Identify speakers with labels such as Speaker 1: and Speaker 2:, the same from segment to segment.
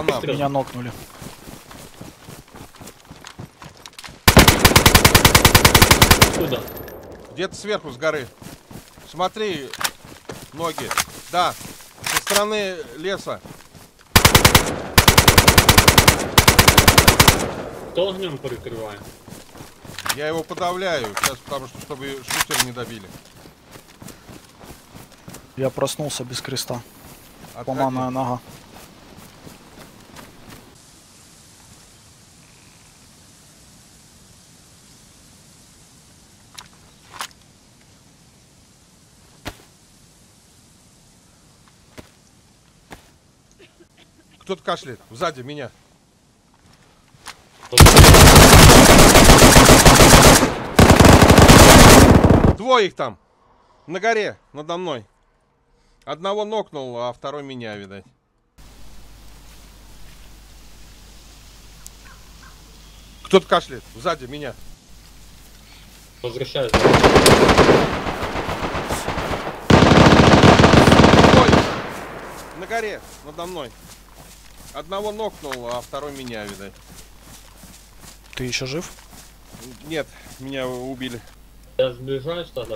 Speaker 1: пацанам.
Speaker 2: Меня нокнули.
Speaker 3: Куда?
Speaker 1: Где-то сверху с горы. Смотри, ноги. Да, со стороны леса.
Speaker 3: Кто огнем прикрывает?
Speaker 1: Я его подавляю сейчас, потому что, чтобы шутер не добили.
Speaker 2: Я проснулся без креста.
Speaker 1: Отходи.
Speaker 2: Ломаная нога.
Speaker 1: Кто-то кашляет. Сзади меня. Двое их там. На горе, надо мной. Одного нокнул, а второй меня, видать. Кто-то кашляет. Сзади меня.
Speaker 3: Возвращается.
Speaker 1: Двое. На горе, надо мной. Одного нокнул, а второй меня, видать.
Speaker 2: Ты еще жив?
Speaker 1: Нет, меня убили.
Speaker 3: Я сближаюсь тогда.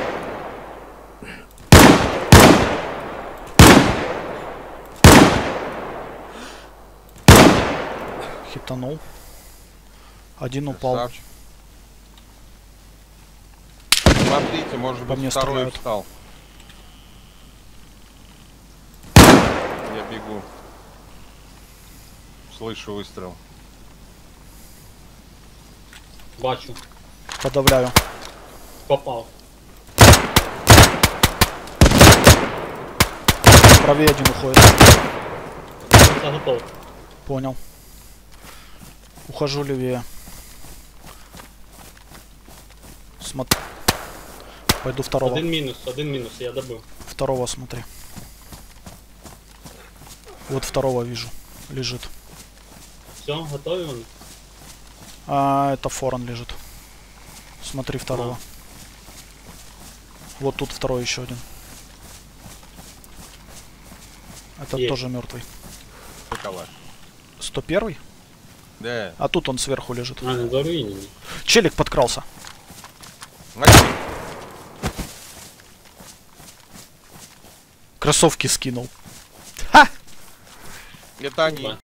Speaker 2: Хитанул. Один упал.
Speaker 1: Красавчик. Смотрите, может
Speaker 2: По
Speaker 1: быть,
Speaker 2: мне
Speaker 1: второй
Speaker 2: стреляют.
Speaker 1: встал. Я бегу. Слышу выстрел.
Speaker 3: Бачу.
Speaker 2: Подавляю.
Speaker 3: Попал.
Speaker 2: Правее один уходит.
Speaker 3: Я готов.
Speaker 2: Понял. Ухожу левее. Смотри. Пойду второго.
Speaker 3: Один минус, я добыл.
Speaker 2: Второго смотри. Вот второго вижу. Лежит.
Speaker 3: Все, готовы он?
Speaker 2: А это форон лежит. Смотри второго. Вот тут второй еще один. Этот
Speaker 3: Есть.
Speaker 2: тоже мертвый.
Speaker 1: Калаш.
Speaker 2: 101-й?
Speaker 1: Да.
Speaker 2: А тут он сверху лежит.
Speaker 3: А, на заруине.
Speaker 2: Челик подкрался.
Speaker 1: Начни.
Speaker 2: Кроссовки скинул. Ха!
Speaker 1: Это они.
Speaker 3: Да.